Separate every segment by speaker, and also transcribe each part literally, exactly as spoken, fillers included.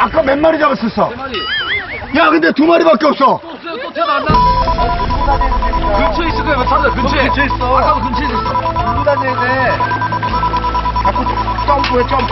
Speaker 1: 아까 몇 마리 잡았었어?
Speaker 2: 세 마리.
Speaker 1: 야, 근데 두 마리밖에 없어.
Speaker 2: 또 없어요. 또 태어났나? 근처에 있을 거야. 찾아. 근처에. 근처에 있어. 아까도 근처에 있었어.
Speaker 1: 물고 다녀야 돼. 자꾸 점프해, 점프.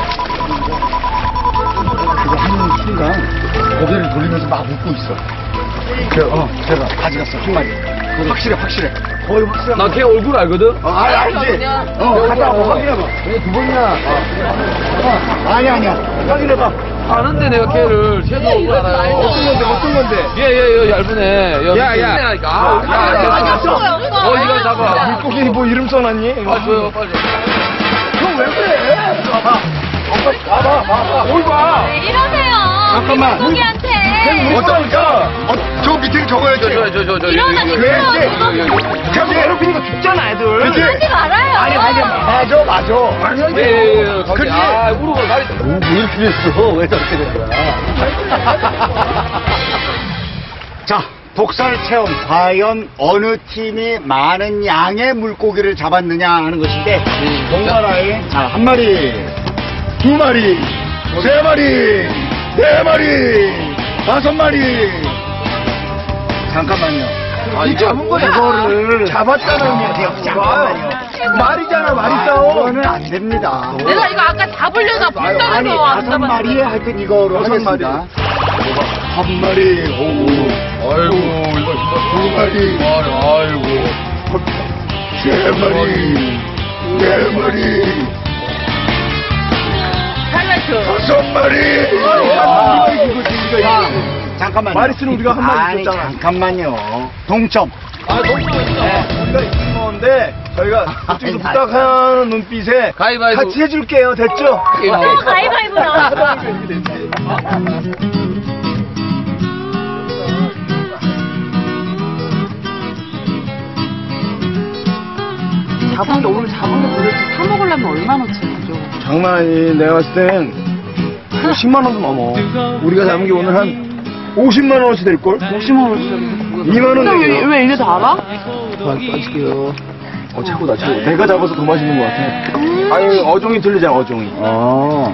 Speaker 1: 그거 하는 순간 고개를 돌리면서 막 웃고 있어. 그, 어, 제가 가져갔어, 한 마리. 확실해, 확실해. 거의 확실해.
Speaker 2: 나 걔 얼굴 알거든?
Speaker 1: 어, 아, 알지? 어, 갔다 와봐, 확인해봐. 왜 두 번이나? 어. 아니, 아니야. 확인해봐.
Speaker 2: 아는데 내가 걔를 쟤도 얼굴 알아요.
Speaker 1: 어떤 건데, 어떤 건데?
Speaker 2: 얘, 얘, 얘, 얇으네.
Speaker 1: 야, 야.
Speaker 2: 아, 야,
Speaker 1: 알았어.
Speaker 2: 어, 이거 잡아.
Speaker 1: 물고기 뭐 이름 써놨니?
Speaker 2: 아, 줘요, 빨리.
Speaker 1: 형, 왜 그래? 봐봐. 봐봐, 봐봐. 뭘 봐.
Speaker 3: 왜 이러세요?
Speaker 1: 잠깐만.
Speaker 3: 물고기한테.
Speaker 1: 어쩌니까? 어, 저 밑에 적어야지.
Speaker 2: 저, 저, 저, 저, 저.
Speaker 3: 일어나지,
Speaker 1: 그래,
Speaker 3: 일어나.
Speaker 1: 이제. 자꾸 괴롭히니까 죽잖아, 애들. 그치?
Speaker 3: 하지 말아요.
Speaker 1: 아니, 아니, 맞아, 맞아. 아니,
Speaker 2: 예, 예, 예.
Speaker 1: 그치?
Speaker 2: 아, 우르고 다리.
Speaker 1: 뭐, 왜 이렇게 됐어? 왜 저렇게 된 거야? 자, 독살 체험. 과연 어느 팀이 많은 양의 물고기를 잡았느냐 하는 것인데, 동나라에, 자, 한 마리, 두 마리, 세 마리, 네 마리, 다섯 마리. 잠깐만요.
Speaker 2: 아, 이거
Speaker 1: 잡은 거야. 이거를 잡았다는 얘기야. 잠깐만요. 말이잖아, 말이 싸워. 이거는 안 됩니다.
Speaker 3: 내가 이거 아까 잡으려다
Speaker 1: 아니,
Speaker 3: 붙잡아서 안
Speaker 1: 다섯
Speaker 3: 잡았는데.
Speaker 1: 마리에 하여튼 이거로 하겠습니다. 한 마리, 오,
Speaker 2: 아이고, 이거, 이거.
Speaker 1: 두 마리,
Speaker 2: 아이고.
Speaker 1: 세 마리, 네 마리,
Speaker 3: 하이라이트.
Speaker 1: 다섯 마리. 자, 잠깐만요.
Speaker 4: 마리수는 우리가 한 마리
Speaker 1: 아니,
Speaker 4: 줬잖아.
Speaker 1: 잠깐만요. 동점.
Speaker 2: 아, 너무 있어.
Speaker 4: 우리가 이긴 건데 저희가 그쪽에서
Speaker 1: 아니,
Speaker 4: 부탁하는 눈빛에
Speaker 2: 가위바위보.
Speaker 4: 같이 해줄게요. 됐죠?
Speaker 3: 가위바위보 나왔어.
Speaker 5: 잡은 게 오늘 잡은 게 도대체 사 먹으려면 얼마나치 되죠?
Speaker 4: 장난 아니. 내가 봤을 땐 십만 원도 넘어. 우리가 잡은 게 오늘 한 오십만 원어치 될걸?
Speaker 5: 오십만 원짜리.
Speaker 4: 이만 원
Speaker 5: 근데 왜,
Speaker 4: 내기야.
Speaker 5: 왜 이게 다 알아?
Speaker 4: 빠질게요. 어, 최고다, 최고. 내가 잡아서 더 맛있는 것 같아. 아니, 어종이 틀리잖아, 어종이.
Speaker 1: 어.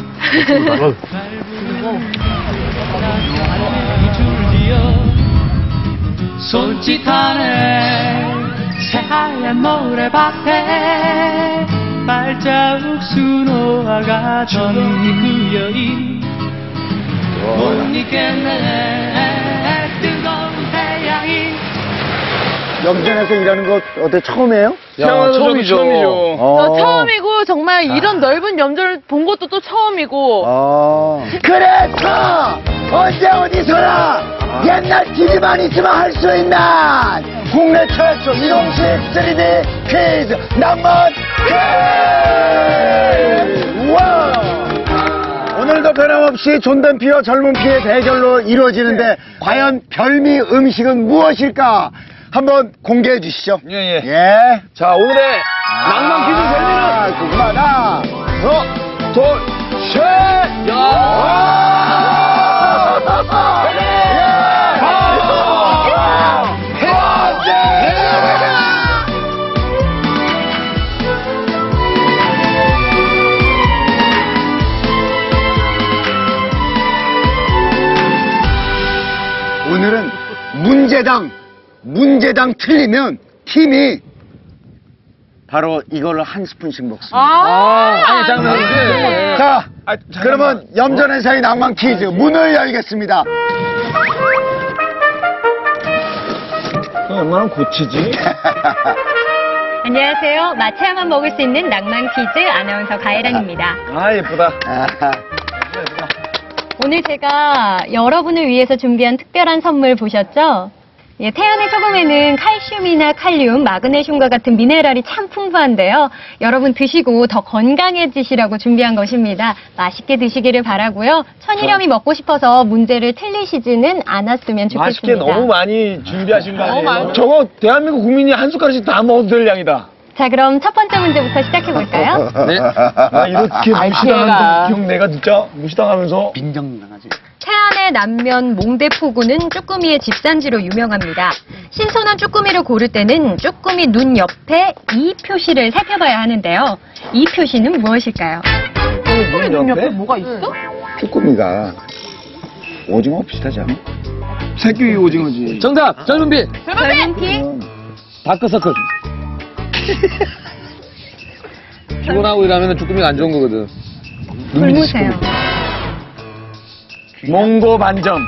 Speaker 6: 손짓하네 새하얀 모래밭에 발자국 수놓아가던 그 여인 못 잊겠네 뜨거운 태양이.
Speaker 1: 염전에서 일하는 거 어때? 처음이에요?
Speaker 2: 야, 처음이죠.
Speaker 4: 처음이죠.
Speaker 3: 저 처음이고 정말 이런 넓은 염전을 본 것도 또 처음이고.
Speaker 1: 아. 그래서 언제 어디서나 옛날 티비만 있으면 할 수 있는 국내 최초 이동식 쓰리디 퀴즈 낭만 퀴즈! 와! 오늘도 변함없이 존던 피와 젊은 피의 대결로 이루어지는데 과연 별미 음식은 무엇일까? 한번 공개해 주시죠.
Speaker 2: 예, 예.
Speaker 1: 예.
Speaker 2: 자, 오늘의 낭만 퀴즈 별미는.
Speaker 1: 아, 궁금하다. 하나, 둘, 셋!
Speaker 2: 야!
Speaker 1: 오늘은 문제당, 문제당 틀리면 팀이 바로 이거를 한 스푼씩 먹습니다.
Speaker 3: 아,
Speaker 2: 아니, 장난이지.
Speaker 1: 자, 그러면 염전회사의 낭만 퀴즈 문을 열겠습니다.
Speaker 4: 얼마나 고치지?
Speaker 7: 안녕하세요. 마차야만 먹을 수 있는 낭만 퀴즈 아나운서 가혜란입니다.
Speaker 4: 아, 예쁘다.
Speaker 7: 오늘 제가 여러분을 위해서 준비한 특별한 선물 보셨죠? 예, 태안의 소금에는 칼슘이나 칼륨, 마그네슘과 같은 미네랄이 참 풍부한데요. 여러분 드시고 더 건강해지시라고 준비한 것입니다. 맛있게 드시기를 바라고요. 천일염이 먹고 싶어서 문제를 틀리시지는 않았으면 좋겠습니다.
Speaker 4: 맛있게 너무 많이 준비하신 거
Speaker 3: 너무
Speaker 4: 아니에요?
Speaker 3: 많이.
Speaker 4: 저거 대한민국 국민이 한 숟가락씩 다 먹어도 될 양이다.
Speaker 7: 자, 그럼 첫 번째 문제부터 시작해볼까요?
Speaker 2: 네.
Speaker 4: 아, 이렇게
Speaker 5: 아이,
Speaker 4: 무시당한 기억 내가 진짜 무시당하면서.
Speaker 1: 빈정당하지.
Speaker 7: 태안의 남면 몽대포구는 쭈꾸미의 집산지로 유명합니다. 신선한 쭈꾸미를 고를 때는 쭈꾸미 눈 옆에 이 표시를 살펴봐야 하는데요. 이 표시는 무엇일까요?
Speaker 5: 눈 옆에 뭐가 있어?
Speaker 1: 쭈꾸미가
Speaker 4: 오징어 비슷하지 않아? 새끼 오징어지.
Speaker 2: 정답! 젊은 비!
Speaker 7: 젊은 피
Speaker 2: 다크서클. 피곤하고 일하면 주꾸미가 안 좋은 거거든.
Speaker 7: 굶으세요.
Speaker 4: 몽고 반점.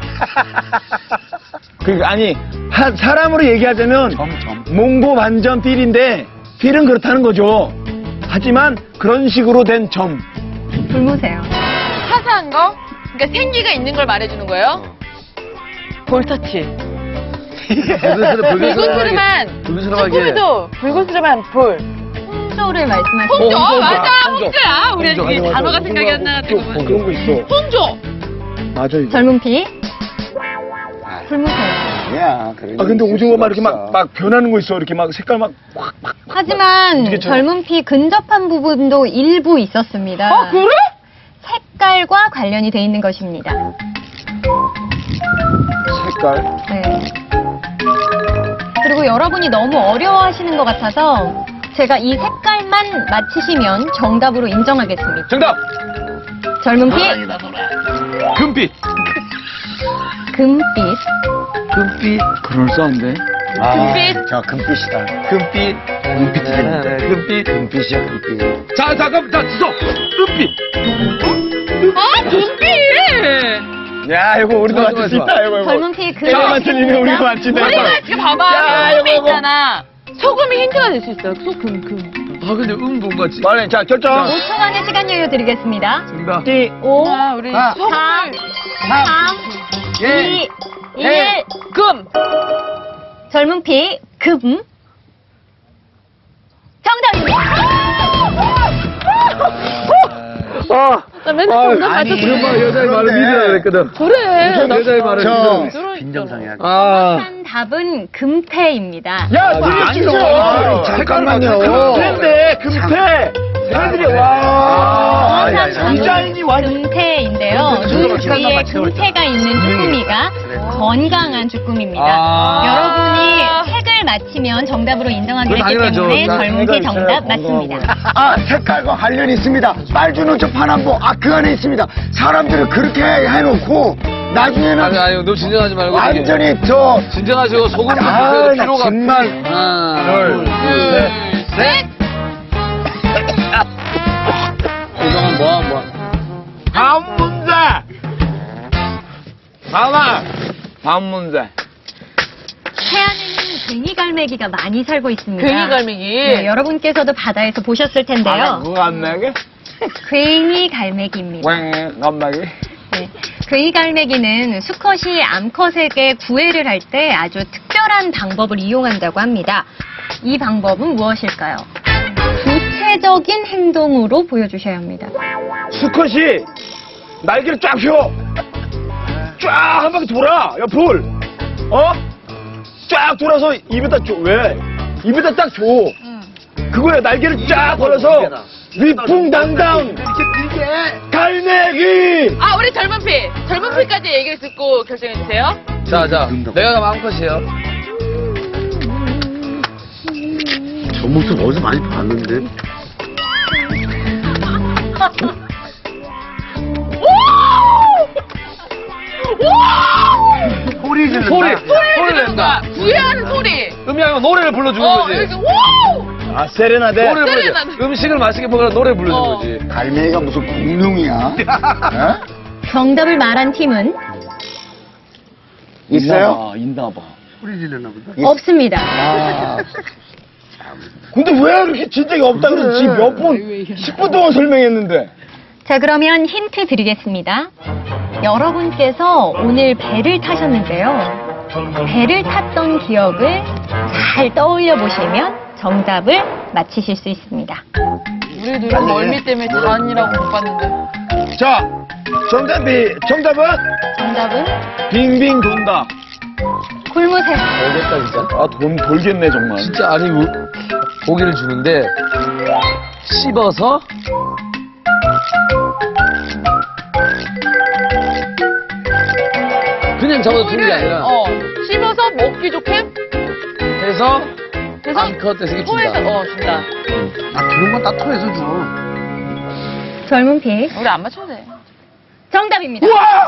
Speaker 4: 그 아니 한 사람으로 얘기하자면 몽고 반점 필인데 필은 그렇다는 거죠. 하지만 그런 식으로 된 점.
Speaker 7: 굶으세요.
Speaker 3: 사소한 거? 그러니까 생기가 있는 걸 말해주는 거예요? 볼터치. 불그스름한,
Speaker 2: 불그스름하게.
Speaker 3: 조금도 불그스름한 볼.
Speaker 7: 홍조를 말씀하시는
Speaker 3: 홍조,
Speaker 2: 홍조,
Speaker 3: 맞아,
Speaker 2: 홍조.
Speaker 3: 홍조야. 우리
Speaker 2: 홍조,
Speaker 3: 이
Speaker 2: 맞아,
Speaker 3: 단어가
Speaker 2: 맞아.
Speaker 3: 생각이 안 나가지고.
Speaker 4: 어, 그런 거 있어.
Speaker 3: 홍조.
Speaker 4: 맞아 이거.
Speaker 7: 젊은 피 굶으세요.
Speaker 1: 야, 그래.
Speaker 4: 아 근데 오징어 막 이렇게 막, 막 변하는 거 있어. 이렇게 막 색깔 막 확, 막.
Speaker 7: 하지만
Speaker 4: 이게 저-
Speaker 7: 젊은 피 근접한 부분도 일부 있었습니다.
Speaker 3: 아, 그래?
Speaker 7: 색깔과 관련이 돼 있는 것입니다.
Speaker 4: 색깔.
Speaker 7: 네. 그리고 여러분이 너무 어려워하시는 것 같아서 제가 이 색깔만 맞히시면 정답으로 인정하겠습니다.
Speaker 2: 정답!
Speaker 7: 젊은 피
Speaker 2: 금빛!
Speaker 7: 금빛.
Speaker 2: 금빛.
Speaker 4: 그럴싸한데.
Speaker 1: 아,
Speaker 3: 금빛.
Speaker 1: 저 금빛이다.
Speaker 2: 금빛.
Speaker 1: 금빛이 재밌다.
Speaker 2: 금빛.
Speaker 1: 금빛이야, 금빛.
Speaker 2: 자, 잠깐, 자, 주소! 금빛!
Speaker 3: 아, 금빛!
Speaker 4: 야 이거 우리도
Speaker 2: 좋아,
Speaker 4: 맞출 수
Speaker 2: 좋아,
Speaker 4: 있다. 이거 이거.
Speaker 7: 젊은 피
Speaker 4: 내가 맞추니까 우리가 맞춘다.
Speaker 3: 우리가 지금 봐봐.
Speaker 4: 야,
Speaker 3: 소금이
Speaker 4: 이거, 이거.
Speaker 3: 있잖아. 소금이 힌트가 될 수 있어요. 소금, 금.
Speaker 2: 아, 근데 음, 뭔가 지.
Speaker 4: 말해. 자 결정.
Speaker 7: 오 초간의 시간 여유 드리겠습니다.
Speaker 2: 정답.
Speaker 4: 띠.
Speaker 7: 오,
Speaker 3: 아, 우리
Speaker 1: 아.
Speaker 3: 소금을.
Speaker 7: 삼, 이, 일.
Speaker 3: 금.
Speaker 7: 젊은 피 금. 정답입니다.
Speaker 4: 아.
Speaker 3: 나 맨날 정답
Speaker 1: 아니,
Speaker 3: 맞췄어.
Speaker 2: 엄마 여자의 말을
Speaker 1: 그런데.
Speaker 2: 믿으라 그랬거든.
Speaker 3: 그래. 나
Speaker 2: 여자의 말을
Speaker 1: 저-
Speaker 2: 믿으라.
Speaker 3: 빈정상이야.
Speaker 2: 아.
Speaker 7: 한 답은 금태입니다.
Speaker 4: 야,
Speaker 2: 아니,
Speaker 4: 되게
Speaker 2: 아니요.
Speaker 4: 싫어.
Speaker 1: 잠깐만요.
Speaker 4: 금태인데, 금태. 얘네들이, 와.
Speaker 1: 아, 아니, 아니, 아니.
Speaker 4: 디자인이 완전.
Speaker 7: 금태인데요. 눈 주위에 금태가 있는 주꾸미가 건강한 주꾸미입니다.
Speaker 2: 아.
Speaker 7: 여러분이 색을 맞히면 정답으로 인정하기로
Speaker 2: 그건
Speaker 7: 했기
Speaker 2: 당연하죠.
Speaker 7: 때문에
Speaker 2: 자,
Speaker 7: 젊은 피 정답 맞습니다.
Speaker 1: 아, 색깔과 관련이 있습니다. 빨주노 저 파남보, 아, 그 안에 있습니다. 사람들을 그렇게 해놓고, 나중에는
Speaker 2: 아니, 아니, 너 진정하지 말고.
Speaker 1: 완전히 저,
Speaker 2: 진정하시고 소금 좀
Speaker 1: 아,
Speaker 2: 드세요.
Speaker 1: 나
Speaker 2: 피로가.
Speaker 1: 정말.
Speaker 2: 하나,
Speaker 4: 둘,
Speaker 2: 둘, 셋. 고정은 뭐야, 뭐야.
Speaker 4: 다음 문제. 다음아. 다음 문제.
Speaker 7: 해안에는 괭이갈매기가 많이 살고 있습니다.
Speaker 3: 괭이갈매기.
Speaker 7: 네, 여러분께서도 바다에서 보셨을
Speaker 4: 아,
Speaker 7: 텐데요.
Speaker 4: 그거 안 나게?
Speaker 7: 괭이갈매기입니다.
Speaker 4: 왱, 안 나게?
Speaker 7: 네. 괭이갈매기는 수컷이 암컷에게 구애를 할 때 아주 특별한 방법을 이용한다고 합니다. 이 방법은 무엇일까요? 구체적인 행동으로 보여주셔야 합니다.
Speaker 4: 수컷이 날개를 쫙 펴. 쫙 한 바퀴 돌아. 옆을. 어? 쫙 돌아서 입에다 줘. 왜? 입에다 딱 줘. 그거야. 날개를 쫙 걸어서 위풍당당. 갈매기.
Speaker 3: 아, 우리 젊은 피. 젊은 피까지 얘기를 듣고 결정해주세요.
Speaker 2: 자, 자. 내가 가면 암컷이에요.
Speaker 1: 저 모습 어디서 많이 봤는데? 소리 지른다.
Speaker 2: 소리! 소리
Speaker 3: 소리
Speaker 2: 낸다.
Speaker 3: 구애하는 소리.
Speaker 2: 음향은 노래를 불러주는
Speaker 3: 어,
Speaker 2: 거지.
Speaker 3: 이렇게, 오!
Speaker 4: 아, 세레나데.
Speaker 2: 노래를 불러줘.
Speaker 3: 세레나데.
Speaker 2: 음식을 맛있게 먹으라 노래 불러주는
Speaker 3: 어.
Speaker 2: 거지.
Speaker 1: 갈매기가 무슨 공룡이야? 어?
Speaker 7: 정답을 말한 팀은
Speaker 1: 있어요?
Speaker 4: 있나 봐.
Speaker 7: 없습니다.
Speaker 1: 아,
Speaker 4: 근데 왜 이렇게 진작에 없다 그러지? 몇 분, 십 분 동안 설명했는데.
Speaker 7: 자, 그러면 힌트 드리겠습니다. 여러분께서 오늘 배를 타셨는데요. 배를 탔던 기억을 잘 떠올려 보시면 정답을 맞히실 수 있습니다.
Speaker 3: 우리 누나 멀미 때문에 잔이라고 못 봤는데.
Speaker 4: 자, 정답이, 정답은?
Speaker 7: 정답은
Speaker 4: 빙빙 돈다.
Speaker 7: 굶으세요.
Speaker 2: 알겠다, 진짜.
Speaker 4: 아, 돈 돌겠네, 정말.
Speaker 2: 진짜, 아니, 우- 고기를 주는데, 씹어서, 그냥 잡아도 주는 게 아니라,
Speaker 3: 어, 씹어서 먹기 좋게
Speaker 2: 해서,
Speaker 3: 해서
Speaker 2: 암컷 대세기 준다.
Speaker 3: 토해서 어 준다.
Speaker 1: 아, 그런 건 다 토해서 줘.
Speaker 7: 젊은 피
Speaker 3: 우리 안 맞춰도 돼.
Speaker 7: 정답입니다.
Speaker 4: 우와!